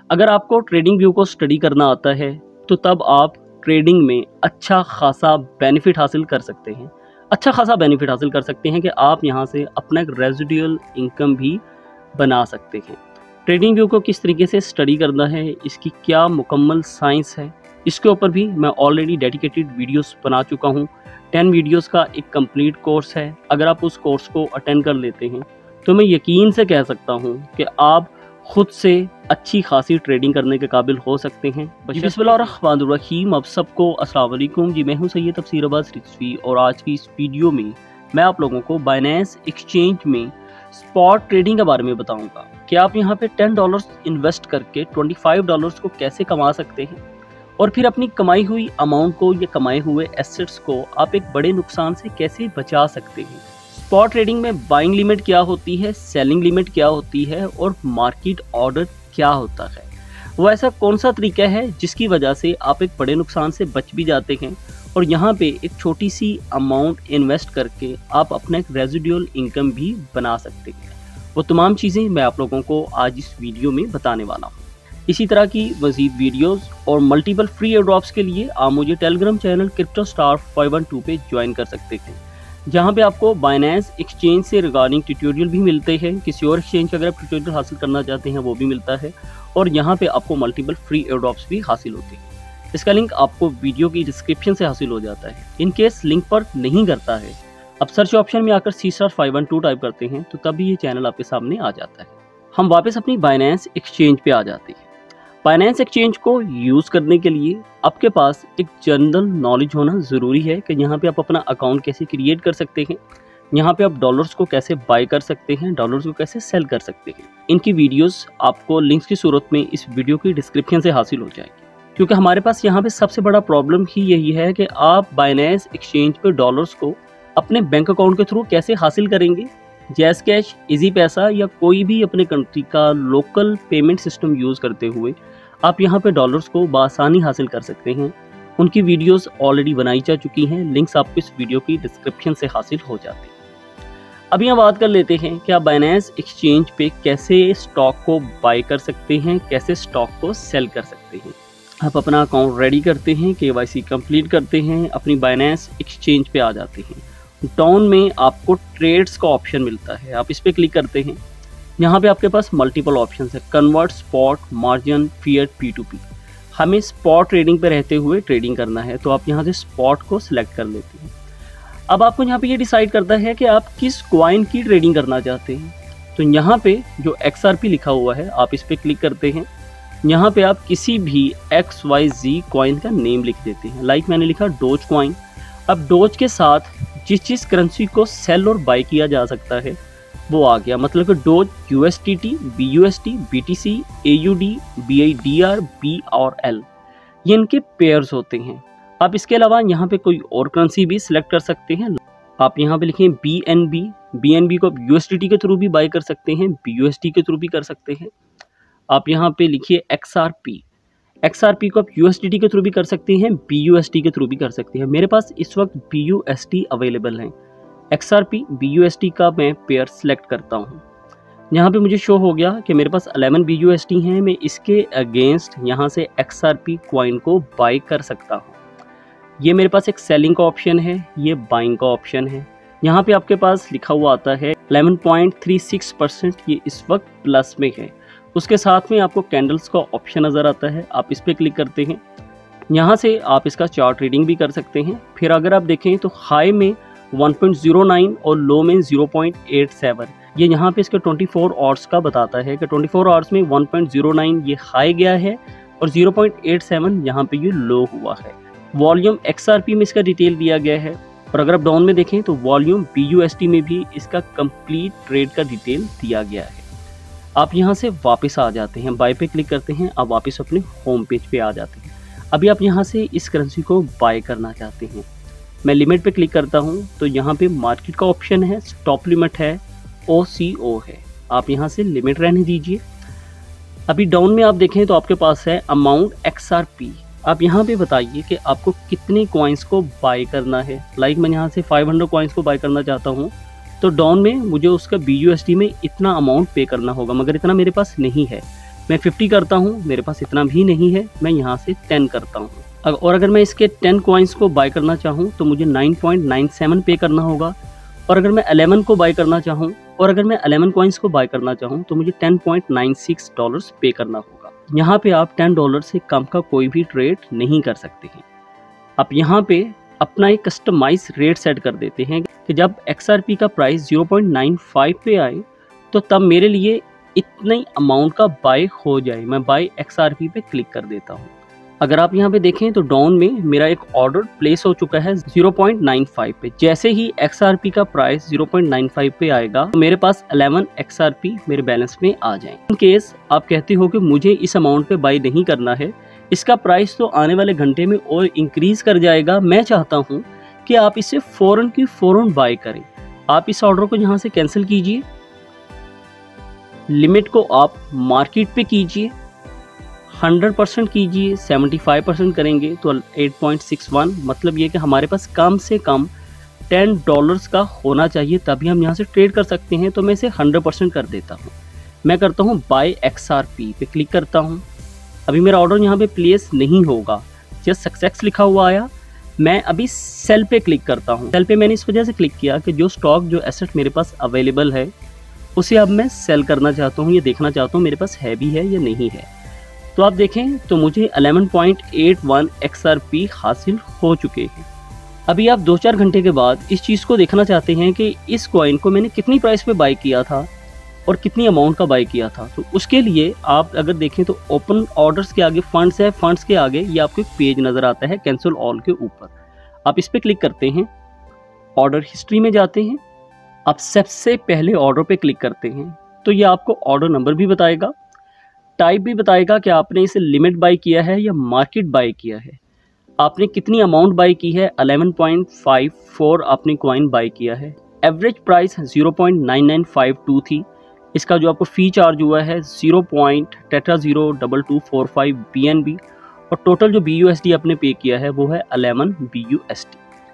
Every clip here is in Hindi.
अगर आपको ट्रेडिंग व्यू को स्टडी करना आता है तो तब आप ट्रेडिंग में अच्छा खासा बेनिफिट हासिल कर सकते हैं। कि आप यहाँ से अपना एक रेजिडुअल इनकम भी बना सकते हैं। ट्रेडिंग व्यू को किस तरीके से स्टडी करना है, इसकी क्या मुकम्मल साइंस है, इसके ऊपर भी मैं ऑलरेडी डेडिकेटेड वीडियोस बना चुका हूँ। 10 वीडियोस का एक कंप्लीट कोर्स है। अगर आप उस कोर्स को अटेंड कर लेते हैं तो मैं यकीन से कह सकता हूँ कि आप खुद से अच्छी खासी ट्रेडिंग करने के काबिल हो सकते हैं। बिस्मिल्लाहिर्रहमानिर्रहीम। आप सबको अस्सलाम वालेकुम जी, मैं हूँ सैयद तफसीर अब्बास रिजवी और आज की इस वीडियो में मैं आप लोगों को बाइनेंस एक्सचेंज में स्पॉट ट्रेडिंग के बारे में बताऊंगा कि आप यहाँ पे $10 इन्वेस्ट करके $25 को कैसे कमा सकते हैं और फिर अपनी कमाई हुई अमाउंट को या कमाए हुए एसेट्स को आप एक बड़े नुकसान से कैसे बचा सकते हैं। स्पॉट ट्रेडिंग में बाइंग लिमिट क्या होती है, सेलिंग लिमिट क्या होती है और मार्केट ऑर्डर क्या होता है। वो ऐसा कौन सा तरीका है जिसकी वजह से आप एक बड़े नुकसान से बच भी जाते हैं और यहाँ पे एक छोटी सी अमाउंट इन्वेस्ट करके आप अपना एक रेजिडुअल इनकम भी बना सकते हैं। वो तमाम चीज़ें मैं आप लोगों को आज इस वीडियो में बताने वाला हूँ। इसी तरह की मज़ीद वीडियोस और मल्टीपल फ्री एयर ड्रॉप्स के लिए आप मुझे टेलीग्राम चैनल क्रिप्टो स्टार 512 पे ज्वाइन कर सकते हैं, जहाँ पे आपको बाइनेंस एक्सचेंज से रिगार्डिंग ट्यूटोरियल भी मिलते हैं। किसी और एक्सचेंज का अगर आप ट्यूटोरियल हासिल करना चाहते हैं वो भी मिलता है और यहाँ पे आपको मल्टीपल फ्री एयर ड्रॉप्स भी हासिल होते हैं। इसका लिंक आपको वीडियो की डिस्क्रिप्शन से हासिल हो जाता है। इन केस लिंक पर नहीं करता है, अब सर्च ऑप्शन में आकर C*512 टाइप करते हैं तो तभी ये चैनल आपके सामने आ जाता है। हम वापस अपनी बाइनेंस एक्सचेंज पे आ जाते हैं। बाइनेंस एक्सचेंज को यूज़ करने के लिए आपके पास एक जनरल नॉलेज होना ज़रूरी है कि यहाँ पे आप अपना अकाउंट कैसे क्रिएट कर सकते हैं, यहाँ पे आप डॉलर्स को कैसे बाय कर सकते हैं, डॉलर्स को कैसे सेल कर सकते हैं। इनकी वीडियोस आपको लिंक्स की सूरत में इस वीडियो की डिस्क्रिप्शन से हासिल हो जाएगी, क्योंकि हमारे पास यहाँ पे सबसे बड़ा प्रॉब्लम ही यही है कि आप बाइनेंस एक्सचेंज पे डॉलर्स को अपने बैंक अकाउंट के थ्रू कैसे हासिल करेंगे। जैज़ कैश, इजी पैसा या कोई भी अपने कंट्री का लोकल पेमेंट सिस्टम यूज़ करते हुए आप यहाँ पे डॉलर्स को बआसानी हासिल कर सकते हैं। उनकी वीडियोस ऑलरेडी बनाई जा चुकी हैं, लिंक्स आपको इस वीडियो की डिस्क्रिप्शन से हासिल हो जाते हैं। अब यहाँ बात कर लेते हैं कि आप बाइनेंस एक्सचेंज पे कैसे स्टॉक को बाय कर सकते हैं, कैसे स्टॉक को सेल कर सकते हैं। आप अपना अकाउंट रेडी करते हैं, KYC कंप्लीट करते हैं, अपनी बाइनेंस एक्सचेंज पे आ जाते हैं। डाउन में आपको ट्रेड्स का ऑप्शन मिलता है, आप इस पर क्लिक करते हैं। यहाँ पे आपके पास मल्टीपल ऑप्शंस है, convert, spot, margin, fiat, P2P। हमें स्पॉट ट्रेडिंग पे रहते हुए ट्रेडिंग करना है तो आप यहाँ से स्पॉट को सिलेक्ट कर लेते हैं। अब आपको यहाँ पे ये डिसाइड करता है कि आप किस कॉइन की ट्रेडिंग करना चाहते हैं। तो यहाँ पे जो XRP लिखा हुआ है आप इस पर क्लिक करते हैं। यहाँ पे आप किसी भी XYZ कॉइन का नेम लिख देते हैं। लाइक मैंने लिखा डोज कॉइन। अब डोज के साथ जिस करेंसी को सेल और बाय किया जा सकता है वो आ गया, मतलब कि Doge USDT, BUSD, BTC, AUD, BIDR, B और L, ये इनके पेयर्स होते हैं। आप इसके अलावा यहाँ पे कोई और करेंसी भी सिलेक्ट कर सकते हैं। आप यहाँ पे लिखें BNB को आप USDT के थ्रू भी बाय कर सकते हैं, BUSD के थ्रू भी कर सकते हैं। आप यहाँ पे लिखिए XRP को आप USDT के थ्रू भी कर सकते हैं, BUSD के थ्रू भी कर सकते हैं। मेरे पास इस वक्त BUSD अवेलेबल है। XRP BUSD का मैं पेयर सेलेक्ट करता हूँ। यहाँ पे मुझे शो हो गया कि मेरे पास 11 BUSD हैं। मैं इसके अगेंस्ट यहाँ से XRP कॉइन को बाय कर सकता हूँ। ये मेरे पास एक सेलिंग का ऑप्शन है, ये बाइंग का ऑप्शन है। यहाँ पे आपके पास लिखा हुआ आता है 11.36%, ये इस वक्त प्लस में है। उसके साथ में आपको कैंडल्स का ऑप्शन नज़र आता है, आप इस पर क्लिक करते हैं। यहाँ से आप इसका चार्ट रीडिंग भी कर सकते हैं। फिर अगर आप देखें तो हाई में 1.09 और लो में 0.87, ये यहाँ पे इसके 24 आवर्स का बताता है कि 24 आवर्स में 1.09 ये हाई गया है और 0.87 यहाँ पे ये लो हुआ है। वॉल्यूम XRP में इसका डिटेल दिया गया है और अगर आप डाउन में देखें तो वॉल्यूम BUSD में भी इसका कंप्लीट ट्रेड का डिटेल दिया गया है। आप यहाँ से वापस आ जाते हैं, बाय पे क्लिक करते हैं, आप वापस अपने होम पेज पे आ जाते हैं। अभी आप यहाँ से इस करेंसी को बाय करना चाहते हैं। मैं लिमिट पे क्लिक करता हूँ तो यहाँ पे मार्केट का ऑप्शन है, स्टॉप लिमिट है, OCO है, आप यहाँ से लिमिट रहने दीजिए। अभी डाउन में आप देखें तो आपके पास है अमाउंट XRP। आप यहाँ पे बताइए कि आपको कितने कॉइन्स को बाय करना है। लाइक मैं यहाँ से 500 कॉइन्स को बाय करना चाहता हूँ तो डाउन में मुझे उसका BUSD में इतना अमाउंट पे करना होगा, मगर इतना मेरे पास नहीं है। मैं 50 करता हूँ, मेरे पास इतना भी नहीं है, मैं यहाँ से 10 करता हूँ। और अगर मैं इसके 10 कॉइन्स को बाय करना चाहूँ तो मुझे 9.97 पे करना होगा। और अगर मैं 11 को बाय करना चाहूँ और अगर मैं 11 कॉइन्स को बाय करना चाहूँ तो मुझे $10.96 पे करना होगा। यहाँ पे आप $10 से कम का कोई भी ट्रेड नहीं कर सकते हैं। आप यहाँ पे अपना एक कस्टमाइज रेट सेट कर देते हैं कि जब XRP का प्राइस 0.95 पे आए तो तब मेरे लिए इतनी अमाउंट का बाय हो जाए। मैं बाय XRP पे क्लिक कर देता हूँ। अगर आप यहाँ पे देखें तो डाउन में मेरा एक ऑर्डर प्लेस हो चुका है 0.95 पे। जैसे ही XRP का प्राइस 0.95 पे आएगा तो मेरे पास 11 XRP मेरे बैलेंस में आ जाएंगे। इन केस आप कहते हो कि मुझे इस अमाउंट पे बाय नहीं करना है, इसका प्राइस तो आने वाले घंटे में और इंक्रीज कर जाएगा, मैं चाहता हूँ कि आप इसे फ़ौरन की फ़ौरन बाय करें। आप इस ऑर्डर को यहाँ से कैंसिल कीजिए, लिमिट को आप मार्केट पे कीजिए, 100% कीजिए, 75% करेंगे तो 8.61, मतलब ये कि हमारे पास कम से कम $10 का होना चाहिए तभी हम यहाँ से ट्रेड कर सकते हैं। तो मैं इसे 100% कर देता हूँ। मैं करता हूँ बाय XRP पे क्लिक करता हूँ। अभी मेरा ऑर्डर यहाँ पे प्लेस नहीं होगा, जस्ट सक्सेस लिखा हुआ आया। मैं अभी सेल पे क्लिक करता हूँ। सेल पे मैंने इस वजह से क्लिक किया कि जो स्टॉक जो एसेट मेरे पास अवेलेबल है उसे अब मैं सेल करना चाहता हूँ, ये देखना चाहता हूँ मेरे पास है भी है या नहीं है। तो आप देखें तो मुझे 11.81 XRP हासिल हो चुके हैं। अभी आप 2-4 घंटे के बाद इस चीज़ को देखना चाहते हैं कि इस कॉइन को मैंने कितनी प्राइस पे बाय किया था और कितनी अमाउंट का बाय किया था। तो उसके लिए आप अगर देखें तो ओपन ऑर्डर्स के आगे फंड्स है, फंड्स के आगे ये आपको एक पेज नज़र आता है कैंसिल ऑल के ऊपर। आप इस पर क्लिक करते हैं, ऑर्डर हिस्ट्री में जाते हैं, आप सबसे पहले ऑर्डर पे क्लिक करते हैं तो ये आपको ऑर्डर नंबर भी बताएगा, टाइप भी बताएगा कि आपने इसे लिमिट बाय किया है या मार्केट बाय किया है, आपने कितनी अमाउंट बाय की है, 11.54 आपने कॉइन बाय किया है, एवरेज प्राइस 0.9952 थी, इसका जो आपको फ़ी चार्ज हुआ है 0.002245 BNB और टोटल जो BUSD आपने पे किया है वो है 11 BUSD।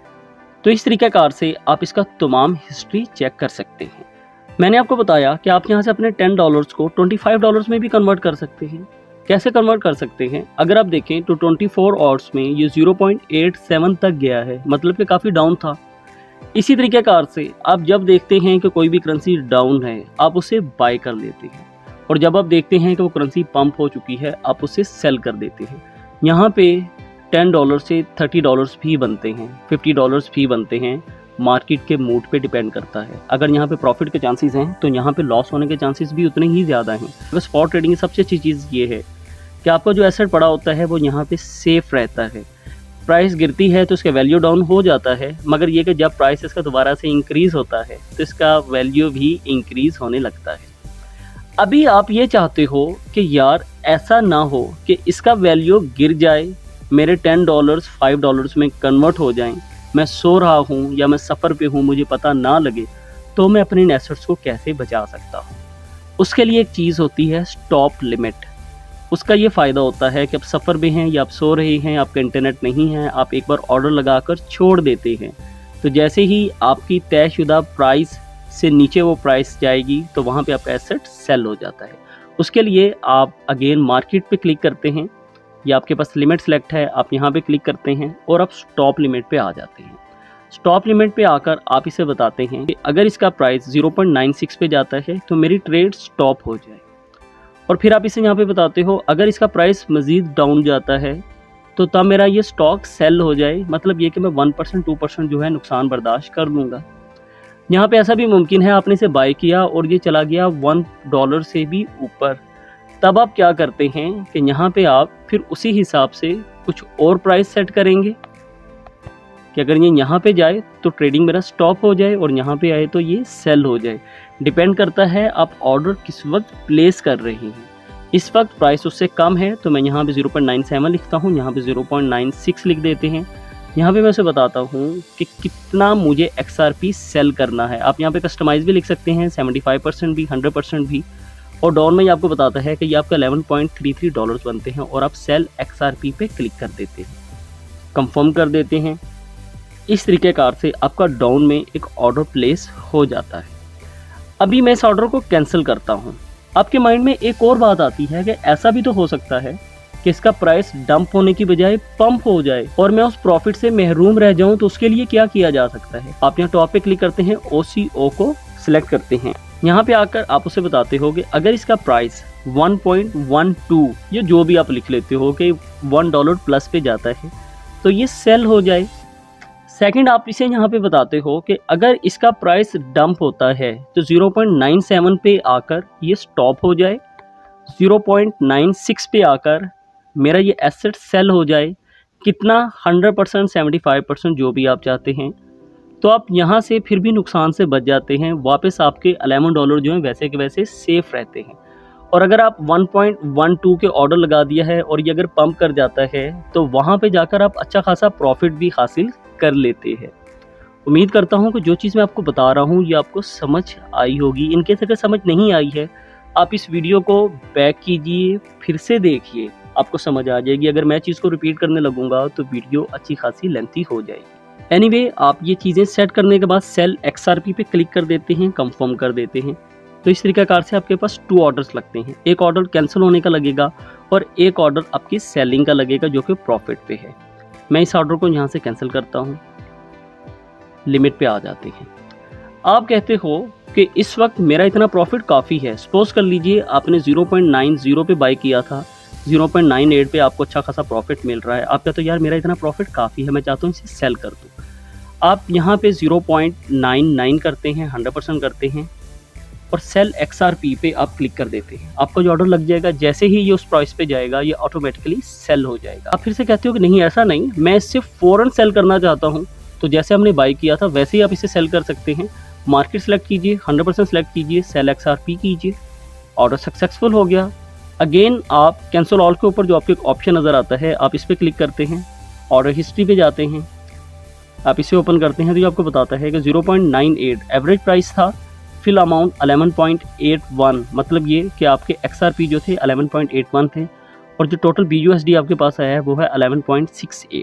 तो इस तरीक़ाकार से आप इसका तमाम हिस्ट्री चेक कर सकते हैं। मैंने आपको बताया कि आप यहाँ से अपने $10 को $25 में भी कन्वर्ट कर सकते हैं। कैसे कन्वर्ट कर सकते हैं? अगर आप देखें तो 24 आवर्स में ये 0.87 तक गया है, मतलब कि काफ़ी डाउन था। इसी तरीक़ेकार से आप जब देखते हैं कि कोई भी करेंसी डाउन है आप उसे बाय कर लेते हैं और जब आप देखते हैं कि वो करेंसी पंप हो चुकी है आप उसे सेल कर देते हैं। यहाँ पे $10 से $30 भी बनते हैं, $50 भी बनते हैं, मार्केट के मूड पे डिपेंड करता है। अगर यहाँ पे प्रॉफिट के चांसेस हैं तो यहाँ पे लॉस होने के चांसेस भी उतने ही ज़्यादा हैं। अगर स्पॉट ट्रेडिंग की सबसे अच्छी चीज़ ये है कि आपका जो एसेट पड़ा होता है वो यहाँ पे सेफ रहता है। प्राइस गिरती है तो इसका वैल्यू डाउन हो जाता है, मगर ये कि जब प्राइस इसका दोबारा से इंक्रीज़ होता है तो इसका वैल्यू भी इंक्रीज़ होने लगता है। अभी आप ये चाहते हो कि यार ऐसा ना हो कि इसका वैल्यू गिर जाए, मेरे $10 $5 में कन्वर्ट हो जाएं, मैं सो रहा हूँ या मैं सफ़र पे हूँ मुझे पता ना लगे, तो मैं अपने एसेट्स को कैसे बचा सकता हूँ? उसके लिए एक चीज़ होती है स्टॉप लिमिट। उसका ये फ़ायदा होता है कि आप सफ़र में हैं या आप सो रहे हैं, आपका इंटरनेट नहीं है, आप एक बार ऑर्डर लगाकर छोड़ देते हैं तो जैसे ही आपकी तयशुदा प्राइस से नीचे वो प्राइस जाएगी तो वहाँ पे आपका एसेट सेल हो जाता है। उसके लिए आप अगेन मार्केट पे क्लिक करते हैं या आपके पास लिमिट सेलेक्ट है, आप यहाँ पे क्लिक करते हैं और आप स्टॉप लिमिट पे आ जाते हैं। स्टॉप लिमिट पे आकर आप इसे बताते हैं कि अगर इसका प्राइस 0.96 पे जाता है तो मेरी ट्रेड स्टॉप हो जाए। और फिर आप इसे यहाँ पे बताते हो अगर इसका प्राइस मज़ीद डाउन जाता है तो तब मेरा ये स्टॉक सेल हो जाए, मतलब ये कि मैं 1% 2% जो है नुकसान बर्दाश्त कर लूँगा। यहाँ पे ऐसा भी मुमकिन है आपने इसे बाय किया और ये चला गया $1 से भी ऊपर, तब आप क्या करते हैं कि यहाँ पे आप फिर उसी हिसाब से कुछ और प्राइस सेट करेंगे कि अगर ये यहाँ पे जाए तो ट्रेडिंग मेरा स्टॉप हो जाए और यहाँ पे आए तो ये सेल हो जाए। डिपेंड करता है आप ऑर्डर किस वक्त प्लेस कर रहे हैं। इस वक्त प्राइस उससे कम है तो मैं यहाँ पे 0.97 लिखता हूँ, यहाँ पे 0.96 लिख देते हैं। यहाँ पे मैं उसे बताता हूँ कि कितना मुझे XRP सेल करना है। आप यहाँ पे कस्टमाइज़ भी लिख सकते हैं, 75% भी, 100% भी। और डाउन में ये आपको बताता है कि ये आपका $11.33 बनते हैं और आप सेल XRP पे क्लिक कर देते हैं, कंफर्म कर देते हैं। इस तरीक़ेकार से आपका डाउन में एक ऑर्डर प्लेस हो जाता है। अभी मैं इस ऑर्डर को कैंसिल करता हूँ। आपके माइंड में एक और बात आती है कि ऐसा भी तो हो सकता है कि इसका प्राइस डंप होने की बजाय पंप हो जाए और मैं उस प्रॉफिट से महरूम रह जाऊं, तो उसके लिए क्या किया जा सकता है। आप यहाँ टॉप पे क्लिक करते हैं, OCO को सिलेक्ट करते हैं। यहाँ पे आकर आप उसे बताते हो कि अगर इसका प्राइस 1.12 या जो भी आप लिख लेते हो कि $1 प्लस पे जाता है तो ये सेल हो जाए। सेकंड, आप इसे यहाँ पे बताते हो कि अगर इसका प्राइस डंप होता है तो 0.97 पे आकर ये स्टॉप हो जाए, 0.96 पे आकर मेरा ये एसेट सेल हो जाए। कितना? 100%, 75%, जो भी आप चाहते हैं। तो आप यहाँ से फिर भी नुकसान से बच जाते हैं, वापस आपके $11 जो हैं वैसे के वैसे सेफ रहते हैं। और अगर आप 1.12 के ऑर्डर लगा दिया है और ये अगर पंप कर जाता है तो वहाँ पे जाकर आप अच्छा खासा प्रॉफिट भी हासिल कर लेते हैं। उम्मीद करता हूँ कि जो चीज़ मैं आपको बता रहा हूँ ये आपको समझ आई होगी। इनकेस अगर समझ नहीं आई है, आप इस वीडियो को बैक कीजिए, फिर से देखिए, आपको समझ आ जाएगी। अगर मैं चीज़ को रिपीट करने लगूंगा तो वीडियो अच्छी खासी लेंथी हो जाएगी। एनीवे, आप ये चीज़ें सेट करने के बाद सेल XRP पे क्लिक कर देते हैं, कंफर्म कर देते हैं। तो इस तरीक़ाकार से आपके पास 2 ऑर्डर्स लगते हैं। एक ऑर्डर कैंसिल होने का लगेगा और एक ऑर्डर आपकी सेलिंग का लगेगा जो कि प्रॉफिट पे है। मैं इस ऑर्डर को यहाँ से कैंसिल करता हूँ, लिमिट पे आ जाते हैं। आप कहते हो कि इस वक्त मेरा इतना प्रॉफिट काफ़ी है। सपोज कर लीजिए आपने 0.90 पे बाई किया था, 0.98 पे आपको अच्छा खासा प्रॉफिट मिल रहा है। आप कहते हो यार मेरा इतना प्रॉफिट काफ़ी है, मैं चाहता हूँ इसे सेल कर दूँ। आप यहाँ पे 0.99 करते हैं, 100% करते हैं और सेल XRP पे आप क्लिक कर देते हैं। आपका जो ऑर्डर लग जाएगा, जैसे ही ये उस प्राइस पे जाएगा ये ऑटोमेटिकली सेल हो जाएगा। आप फिर से कहते हो कि नहीं ऐसा नहीं, मैं इससे फ़ौरन सेल करना चाहता हूँ, तो जैसे हमने बाई किया था वैसे ही आप इसे सेल कर सकते हैं। मार्केट सेलेक्ट कीजिए, 100% सेलेक्ट कीजिए, सेल XRP कीजिए, ऑर्डर सक्सेसफुल हो गया। अगेन आप कैंसिल ऑल के ऊपर जो आपको एक ऑप्शन नज़र आता है आप इस पर क्लिक करते हैं, ऑर्डर हिस्ट्री पे जाते हैं, आप इसे ओपन करते हैं तो ये आपको बताता है कि 0.98 एवरेज प्राइस था, फिल अमाउंट 11.81, मतलब ये कि आपके XRP जो थे 11.81 थे और जो टोटल BUSD आपके पास आया है वो है 11.68।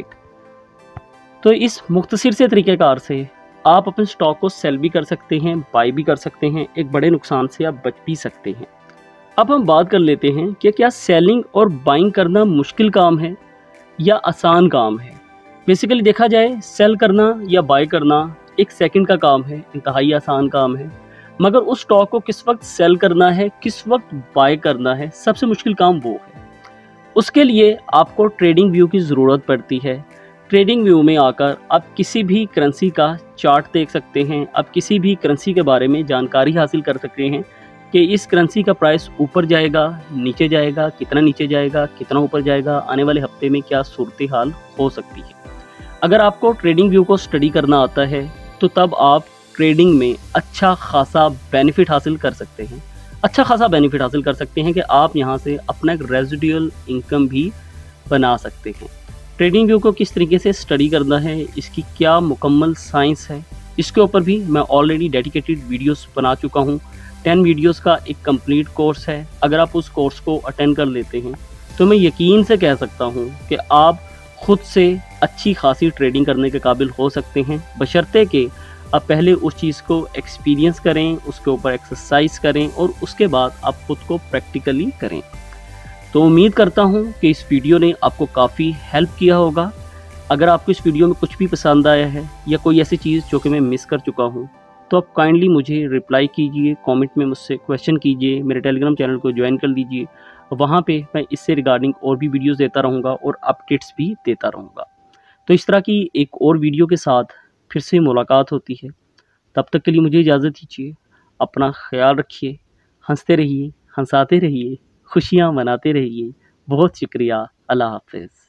तो इस मुख्तसर से तरीक़ेकार से आप अपने स्टॉक को सेल भी कर सकते हैं, बाई भी कर सकते हैं, एक बड़े नुकसान से आप बच भी सकते हैं। अब हम बात कर लेते हैं कि क्या सेलिंग और बाइंग करना मुश्किल काम है या आसान काम है। बेसिकली देखा जाए सेल करना या बाई करना 1 सेकंड का काम है, इंतहाई आसान काम है। मगर उस स्टॉक को किस वक्त सेल करना है, किस वक्त बाय करना है, सबसे मुश्किल काम वो है। उसके लिए आपको ट्रेडिंग व्यू की ज़रूरत पड़ती है। ट्रेडिंग व्यू में आकर आप किसी भी करेंसी का चार्ट देख सकते हैं, आप किसी भी करेंसी के बारे में जानकारी हासिल कर सकते हैं कि इस करेंसी का प्राइस ऊपर जाएगा, नीचे जाएगा, कितना नीचे जाएगा, कितना ऊपर जाएगा, आने वाले हफ्ते में क्या सूरत हाल हो सकती है। अगर आपको ट्रेडिंग व्यू को स्टडी करना आता है तो तब आप ट्रेडिंग में अच्छा खासा बेनिफिट हासिल कर सकते हैं। अच्छा खासा बेनिफिट हासिल कर सकते हैं कि आप यहाँ से अपना एक रेजिडुअल इनकम भी बना सकते हैं। ट्रेडिंग व्यू को किस तरीके से स्टडी करना है, इसकी क्या मुकम्मल साइंस है, इसके ऊपर भी मैं ऑलरेडी डेडिकेटेड वीडियोस बना चुका हूँ। 10 वीडियोस का एक कंप्लीट कोर्स है। अगर आप उस कोर्स को अटेंड कर लेते हैं तो मैं यकीन से कह सकता हूँ कि आप खुद से अच्छी खासी ट्रेडिंग करने के काबिल हो सकते हैं, बशर्ते कि आप पहले उस चीज़ को एक्सपीरियंस करें, उसके ऊपर एक्सरसाइज करें और उसके बाद आप खुद को प्रैक्टिकली करें। तो उम्मीद करता हूं कि इस वीडियो ने आपको काफ़ी हेल्प किया होगा। अगर आपको इस वीडियो में कुछ भी पसंद आया है या कोई ऐसी चीज़ जो कि मैं मिस कर चुका हूं तो आप काइंडली मुझे रिप्लाई कीजिए, कमेंट में मुझसे क्वेश्चन कीजिए, मेरे टेलीग्राम चैनल को ज्वाइन कर लीजिए। वहाँ पे मैं इससे रिगार्डिंग और भी वीडियोस देता रहूँगा और अपडेट्स भी देता रहूँगा। तो इस तरह की एक और वीडियो के साथ फिर से मुलाकात होती है। तब तक के लिए मुझे इजाज़त दीजिए। अपना ख्याल रखिए, हंसते रहिए, हंसाते रहिए, खुशियाँ मनाते रहिए। बहुत शुक्रिया। अल्लाह हाफ़िज़।